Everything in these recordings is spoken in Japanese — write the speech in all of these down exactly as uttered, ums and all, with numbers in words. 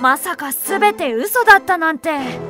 まさか全て嘘だったなんて。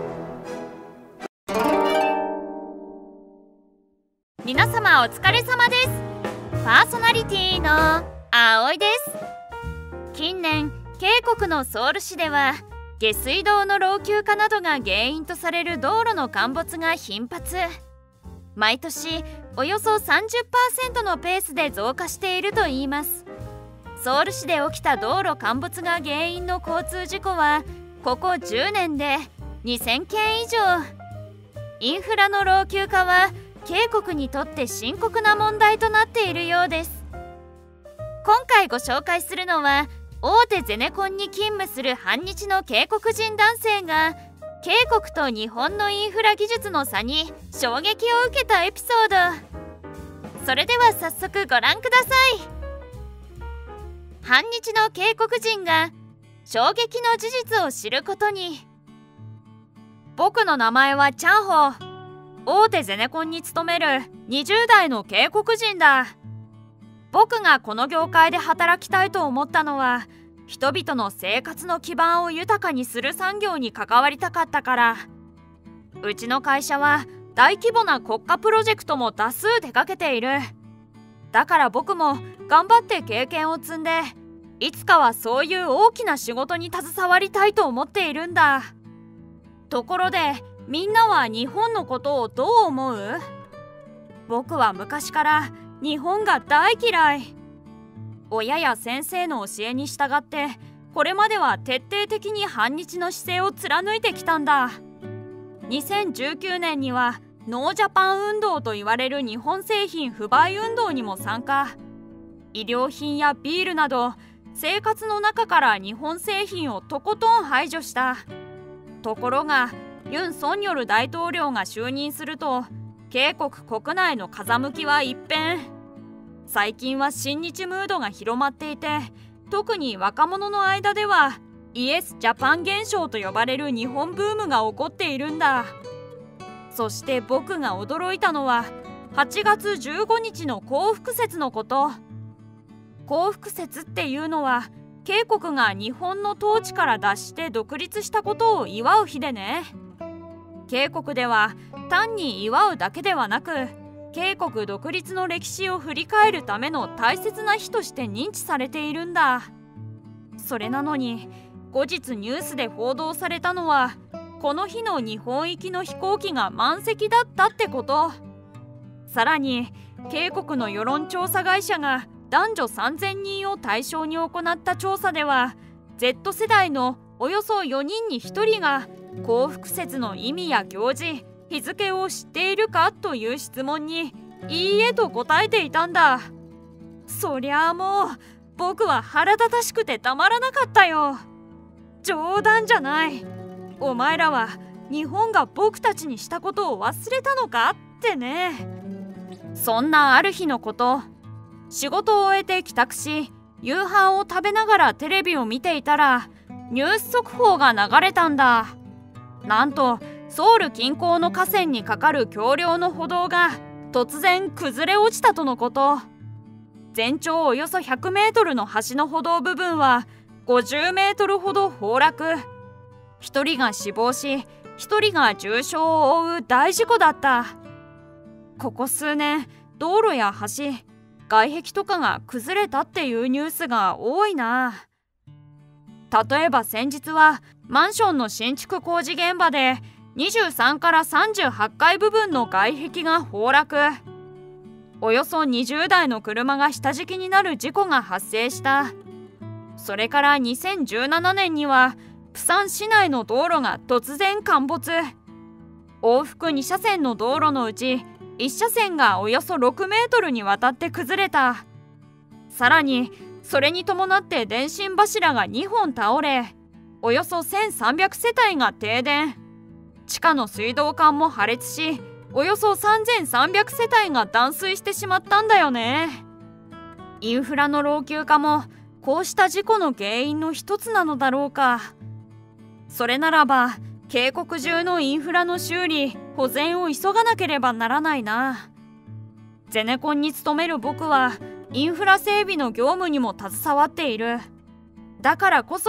皆様お疲れ様です。パーソナリティの葵です。近年渓谷のソウル市では下水道の老朽化などが原因とされる道路の陥没が頻発。毎年およそ さんじゅっパーセント のペースで増加しているといいます。ソウル市で起きた道路陥没が原因の交通事故はここじゅうねんでにせんけん以上。インフラの老朽化は渓谷にとって深刻な問題となっているようです。今回ご紹介するのは大手ゼネコンに勤務する反日の渓谷人男性が渓谷と日本のインフラ技術の差に衝撃を受けたエピソード。それでは早速ご覧ください。反日の渓谷人が衝撃の事実を知ることに。僕の名前はチャンホ。大手ゼネコンに勤めるにじゅうだいの渓谷人だ。僕がこの業界で働きたいと思ったのは人々の生活の基盤を豊かにする産業に関わりたかったから。うちの会社は大規模な国家プロジェクトも多数手掛けている。だから僕も頑張って経験を積んでいつかはそういう大きな仕事に携わりたいと思っているんだ。ところでみんなは日本のことをどう思う？僕は昔から日本が大嫌い。親や先生の教えに従ってこれまでは徹底的に反日の姿勢を貫いてきたんだ。にせんじゅうきゅうねんにはノージャパン運動と言われる日本製品不買運動にも参加。衣料品やビールなど生活の中から日本製品をとことん排除した。ところがユン・ソンニョル大統領が就任すると渓谷国内の風向きは一変。最近は親日ムードが広まっていて、特に若者の間ではイエス・ジャパン現象と呼ばれる日本ブームが起こっているんだ。そして僕が驚いたのははちがつじゅうごにちの光復節のこと。光復節っていうのは渓谷が日本の統治から脱して独立したことを祝う日でね。渓谷では単に祝うだけではなく渓谷独立の歴史を振り返るための大切な日として認知されているんだ。それなのに後日ニュースで報道されたのはこの日の日本行きの飛行機が満席だったってこと。さらに渓谷の世論調査会社が男女さんぜんにんを対象に行った調査では Z 世代のおよそよにんにひとりが光復節の意味や行事、日付を知っているかという質問にいいえと答えていたんだ。そりゃあもう僕は腹立たしくてたまらなかったよ。冗談じゃない。お前らは日本が僕たちにしたことを忘れたのかってね。そんなある日のこと、仕事を終えて帰宅し夕飯を食べながらテレビを見ていたらニュース速報が流れたんだ。なんとソウル近郊の河川に架かる橋梁の歩道が突然崩れ落ちたとのこと。全長およそひゃくメートルの橋の歩道部分はごじゅうメートルほど崩落。ひとりが死亡しひとりが重傷を負う大事故だった。ここ数年道路や橋、外壁とかが崩れたっていうニュースが多いな。例えば先日はマンションの新築工事現場でにじゅうさんからさんじゅうはちかい部分の外壁が崩落。およそにじゅうだいの車が下敷きになる事故が発生した。それからにせんじゅうななねんにはプサン市内の道路が突然陥没。往復にしゃせんの道路のうちいっしゃせんがおよそろくメートルにわたって崩れた。さらにそれに伴って電信柱がにほん倒れ、およそせんさんびゃくせたいが停電。地下の水道管も破裂し、およそさんぜんさんびゃくせたいが断水してしまったんだよね。インフラの老朽化もこうした事故の原因の一つなのだろうか。それならば渓谷中のインフラの修理・保全を急がなければならないな。ゼネコンに勤める僕はインフラ整備の業務にも携わっている。だからこそ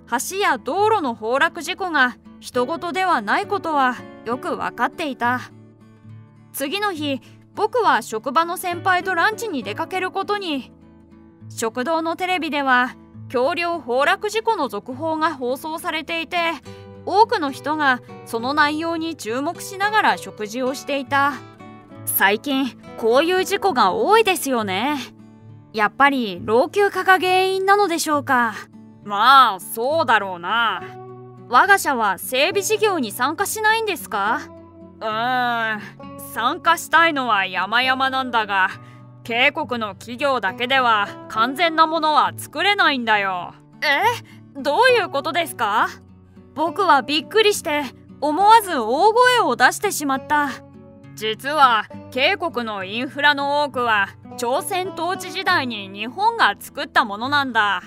橋や道路の崩落事故が人事ではないことはよく分かっていた。次の日、僕は職場の先輩とランチに出かけることに。食堂のテレビでは橋梁崩落事故の続報が放送されていて、多くの人がその内容に注目しながら食事をしていた。最近こういう事故が多いですよね。やっぱり老朽化が原因なのでしょうか。まあそうだろうな。我が社は整備事業に参加しないんですか？うーん、参加したいのは山々なんだが、渓谷の企業だけでは完全なものは作れないんだよ。え？どういうことですか？僕はびっくりして思わず大声を出してしまった。実は渓谷のインフラの多くは朝鮮統治時代に日本が作ったものなんだ。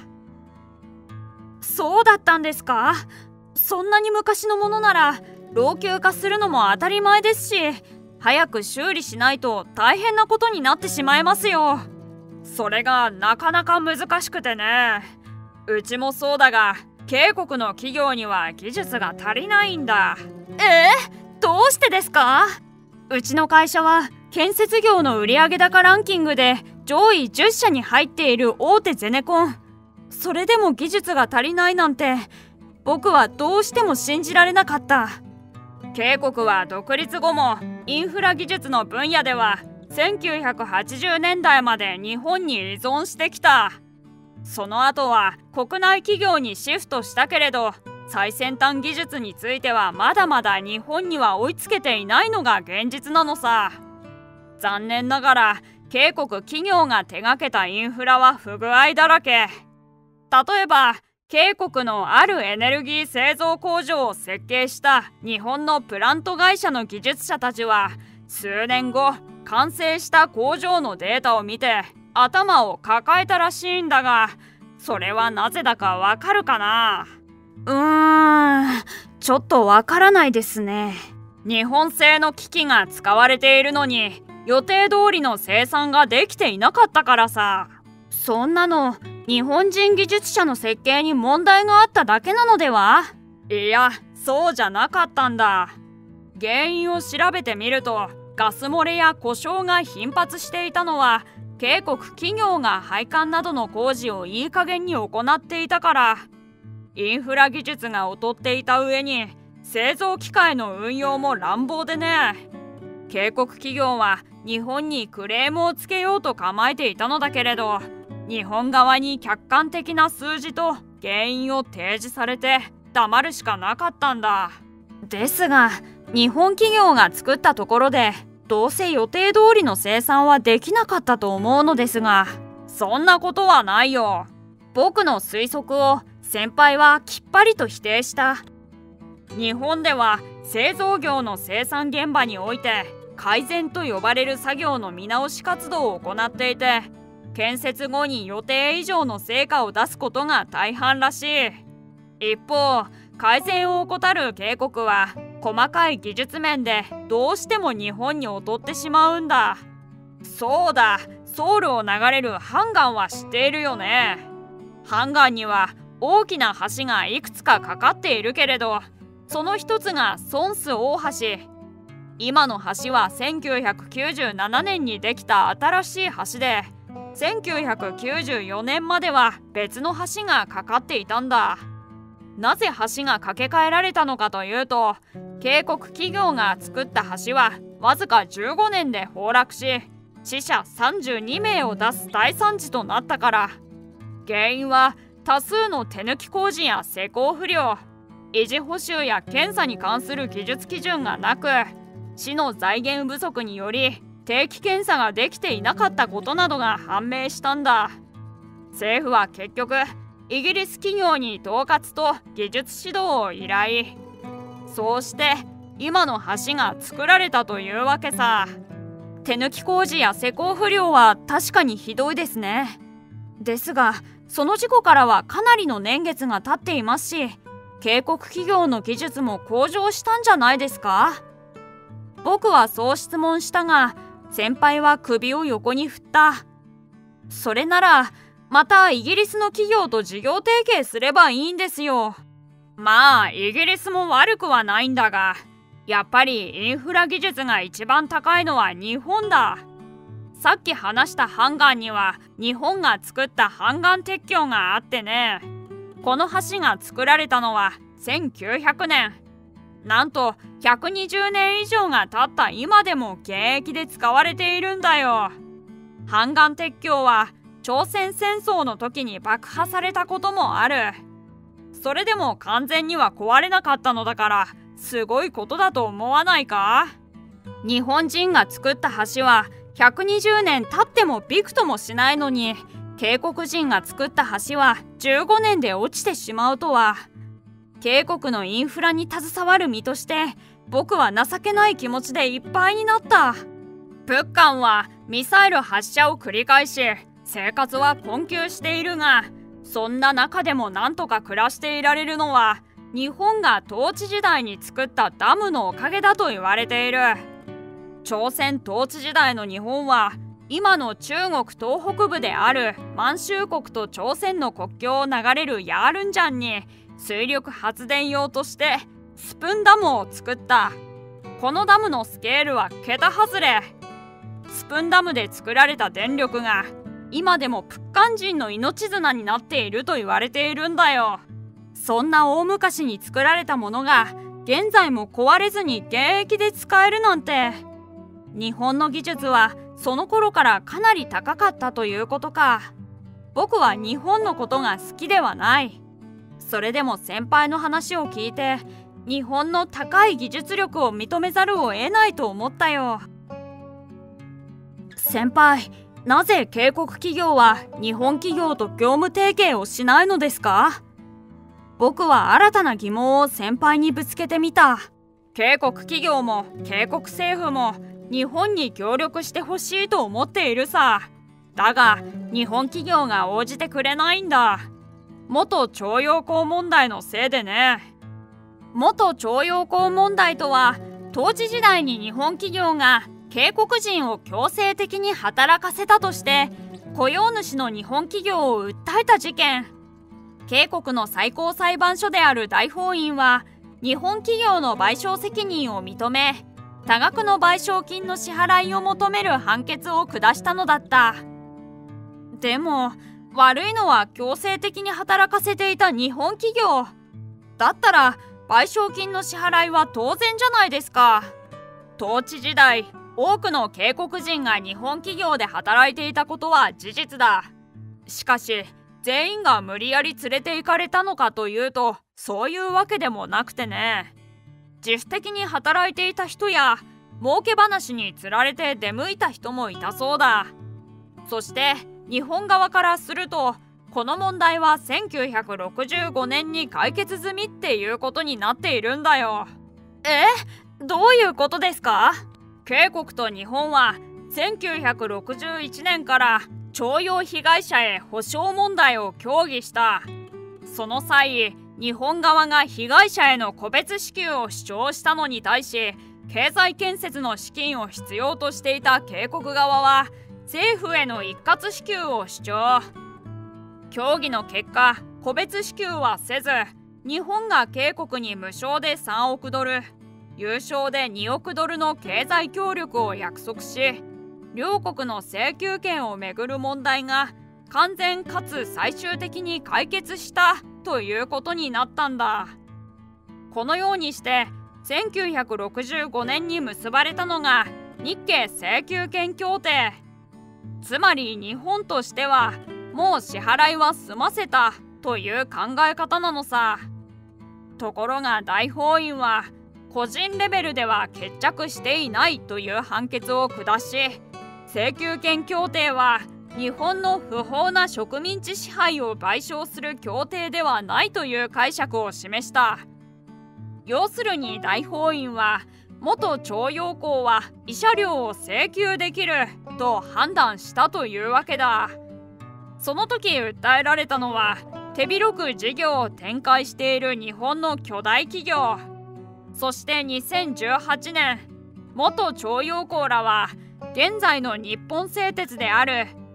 そうだったんですか？そんなに昔のものなら老朽化するのも当たり前ですし、早く修理しないと大変なことになってしまいますよ。それがなかなか難しくてね。うちもそうだが、渓谷の企業には技術が足りないんだ。えー、どうしてですか？うちの会社は建設業の売上高ランキングで上位じゅっしゃに入っている大手ゼネコン。それでも技術が足りないなんて、僕はどうしても信じられなかった。渓谷は独立後もインフラ技術の分野ではせんきゅうひゃくはちじゅうねんだいまで日本に依存してきた。その後は国内企業にシフトしたけれど、最先端技術についてはまだまだ日本には追いつけていないのが現実なのさ。残念ながら渓谷企業が手がけたインフラは不具合だらけ。例えば渓谷のあるエネルギー製造工場を設計した日本のプラント会社の技術者たちは、数年後完成した工場のデータを見て頭を抱えたらしいんだが、それはなぜだかわかるかな？うーん、ちょっとわからないですね。日本製の機器が使われているのに予定通りの生産ができていなかったからさ。そんなの日本人技術者の設計に問題があっただけなのでは？いや、そうじゃなかったんだ。原因を調べてみると、ガス漏れや故障が頻発していたのは渓谷企業が配管などの工事をいい加減に行っていたから。インフラ技術が劣っていた上に製造機械の運用も乱暴でね。渓谷企業は日本にクレームをつけようと構えていたのだけれど、日本側に客観的な数字と原因を提示されて黙るしかなかったんだ。ですが日本企業が作ったところでどうせ予定通りの生産はできなかったと思うのですが。そんなことはないよ。僕の推測を先輩はきっぱりと否定した。日本では製造業の生産現場において改善と呼ばれる作業の見直し活動を行っていて、建設後に予定以上の成果を出すことが大半らしい。一方、改善を怠る渓谷は細かい技術面でどうしても日本に劣ってしまうんだ。そうだ、ソウルを流れるハンガンは知っているよね。ハンガンには大きな橋がいくつかかかっているけれど、その一つがソンス大橋。今の橋はせんきゅうひゃくきゅうじゅうななねんにできた新しい橋で、せんきゅうひゃくきゅうじゅうよねんまでは別の橋がかかっていたんだ。なぜ橋が架け替えられたのかというと、渓谷企業が作った橋はわずかじゅうごねんで崩落し、死者さんじゅうにめいを出す大惨事となったから。原因は多数の手抜き工事や施工不良、維持補修や検査に関する技術基準がなく、市の財源不足により定期検査ができていなかったことなどが判明したんだ。政府は結局イギリス企業に統括と技術指導を依頼。そうして今の橋が作られたというわけさ。手抜き工事や施工不良は確かにひどいですね。ですがその事故からはかなりの年月が経っていますし、渓谷企業の技術も向上したんじゃないですか？僕はそう質問したが、先輩は首を横に振った。それならまたイギリスの企業と事業提携すればいいんですよ。まあイギリスも悪くはないんだが、やっぱりインフラ技術が一番高いのは日本だ。さっき話したハンガンには日本が作ったハンガン鉄橋があってね、この橋が作られたのはせんきゅうひゃくねん。なんとひゃくにじゅうねん以上が経った今でも現役で使われているんだよ。ハンガン鉄橋は朝鮮戦争の時に爆破されたこともある。それでも完全には壊れなかったのだからすごいことだと思わないか？日本人が作った橋はひゃくにじゅうねん経ってもびくともしないのに、渓谷人が作った橋はじゅうごねんで落ちてしまうとは。渓谷のインフラに携わる身として僕は情けない気持ちでいっぱいになった。プッカンはミサイル発射を繰り返し生活は困窮しているが、そんな中でもなんとか暮らしていられるのは日本が統治時代に作ったダムのおかげだと言われている。朝鮮統治時代の日本は今の中国東北部である満州国と朝鮮の国境を流れるヤールンジャンに水力発電用としてスプンダムを作った。このダムのスケールは桁外れ。スプンダムで作られた電力が今でもプッカン人の命綱になっていると言われているんだよ。そんな大昔に作られたものが現在も壊れずに現役で使えるなんて、日本の技術はその頃からかなり高かったということか。僕は日本のことが好きではない。それでも先輩の話を聞いて日本の高い技術力を認めざるを得ないと思ったよ。先輩、なぜ渓谷企業は日本企業と業務提携をしないのですか？僕は新たな疑問を先輩にぶつけてみた。渓谷企業も渓谷政府も日本に協力してほしいと思っているさ。だが日本企業が応じてくれないんだ。元徴用工問題のせいでね。元徴用工問題とは、統治時代に日本企業が渓谷人を強制的に働かせたとして雇用主の日本企業を訴えた事件。渓谷の最高裁判所である大法院は日本企業の賠償責任を認め、多額の賠償金の支払いを求める判決を下したのだった。でも悪いのは強制的に働かせていた日本企業だったら、賠償金の支払いは当然じゃないですか。統治時代多くの渓谷人が日本企業で働いていたことは事実だ。しかし全員が無理やり連れて行かれたのかというと、そういうわけでもなくてね。自主的に働いていた人や儲け話につられて出向いた人もいたそうだ。そして日本側からすると、この問題はせんきゅうひゃくろくじゅうごねんに解決済みっていうことになっているんだよ。え？どういうことですか？渓谷と日本はせんきゅうひゃくろくじゅういちねんから徴用被害者へ補償問題を協議した。その際、日本側が被害者への個別支給を主張したのに対し、経済建設の資金を必要としていた渓谷側は政府への一括支給を主張。協議の結果、個別支給はせず、日本が渓谷に無償でさんおくドル、有償でにおくドルの経済協力を約束し、両国の請求権をめぐる問題が完全かつ最終的に解決したということになったんだ。このようにしてせんきゅうひゃくろくじゅうごねんに結ばれたのが日系請求権協定。つまり日本としてはもう支払いは済ませたという考え方なのさ。ところが大法院は個人レベルでは決着していないという判決を下し、請求権協定は日本の不法な植民地支配を賠償する協定ではないという解釈を示した。要するに大法院は元徴用工は慰謝料を請求できると判断したというわけだ。その時訴えられたのは手広く事業を展開している日本の巨大企業。そしてにせんじゅうはちねん、元徴用工らは現在の日本製鉄である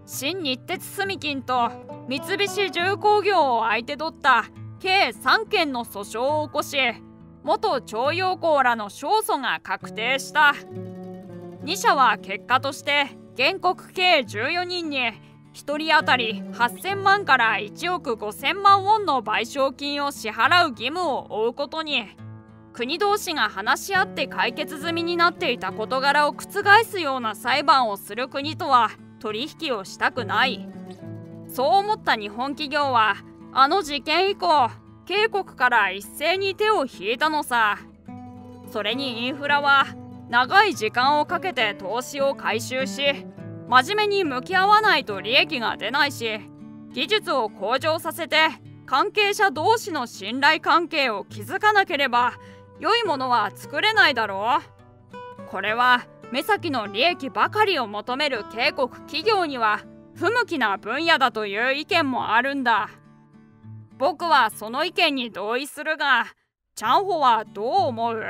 新日鉄住金と三菱重工業を相手取った計さんけんの訴訟を起こし、元徴用工らの勝訴が確定した。に社は結果として原告計じゅうよにんにひとり当たりはっせんまんからいちおくごせんまんウォンの賠償金を支払う義務を負うことに、国同士が話し合って解決済みになっていた事柄を覆すような裁判をする国とは取引をしたくない。そう思った日本企業はあの事件以降、警告から一斉に手を引いたのさ。それにインフラは長い時間をかけて投資を回収し、真面目に向き合わないと利益が出ないし、技術を向上させて関係者同士の信頼関係を築かなければ良いものは作れないだろう。これは目先の利益ばかりを求める警告企業には不向きな分野だという意見もあるんだ。僕はその意見に同意するが、チャンホはどう思う？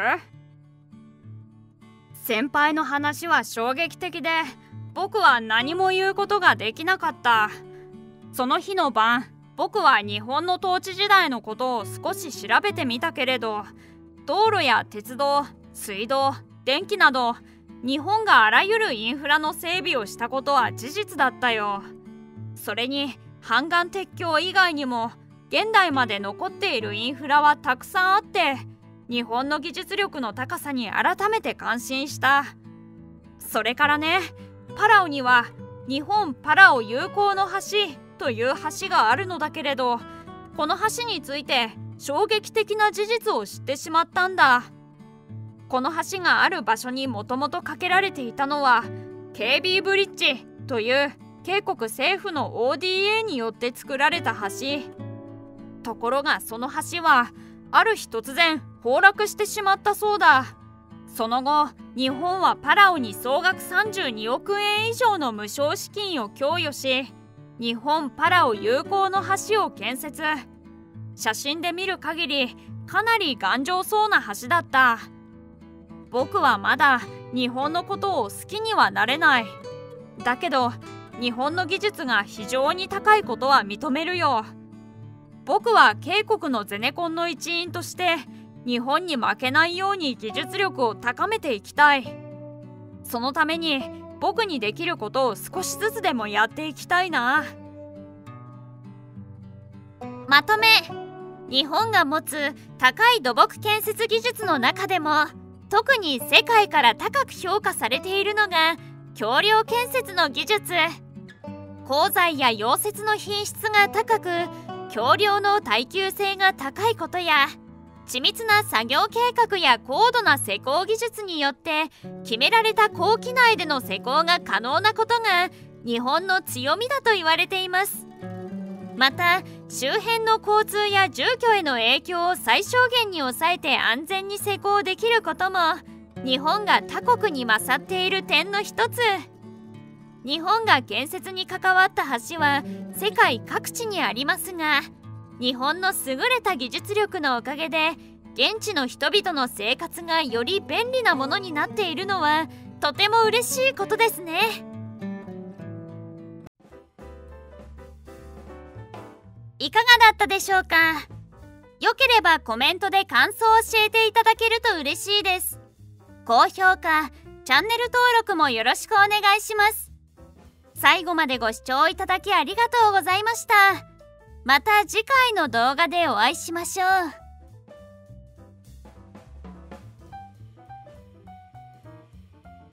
先輩の話は衝撃的で、僕は何も言うことができなかった。その日の晩、僕は日本の統治時代のことを少し調べてみたけれど、道路や鉄道、水道、電気など日本があらゆるインフラの整備をしたことは事実だったよ。それに阪岸鉄橋以外にも現代まで残っているインフラはたくさんあって、日本の技術力の高さに改めて感心した。それからね、パラオには日本パラオ友好の橋という橋があるのだけれど、この橋について衝撃的な事実を知ってしまったんだ。この橋がある場所にもともと架けられていたのは ケービー ブリッジという警告政府の オーディーエー によって作られた橋。ところがその橋はある日突然崩落してしまったそうだ。その後、日本はパラオに総額さんじゅうにおくえん以上の無償資金を供与し、日本パラオ友好の橋を建設。写真で見る限りかなり頑丈そうな橋だった。僕はまだ日本のことを好きにはなれない。だけど日本の技術が非常に高いことは認めるよ。僕は警告のゼネコンの一員として日本に負けないように技術力を高めていきたい。そのために僕にできることを少しずつでもやっていきたいな。 まとめ。日本が持つ高い土木建設技術の中でも特に世界から高く評価されているのが橋梁建設の技術。鋼材や溶接の品質が高く、橋梁の耐久性が高いことや、緻密な作業計画や高度な施工技術によって決められた工期内での施工が可能なことが日本の強みだと言われています。また周辺の交通や住居への影響を最小限に抑えて安全に施工できることも日本が他国に勝っている点の一つ。日本が建設に関わった橋は世界各地にありますが、日本の優れた技術力のおかげで現地の人々の生活がより便利なものになっているのはとても嬉しいことですね。いかがだったでしょうか。よければコメントで感想を教えていただけると嬉しいです。高評価、チャンネル登録もよろしくお願いします。最後までご視聴いただきありがとうございました。また次回の動画でお会いしましょう。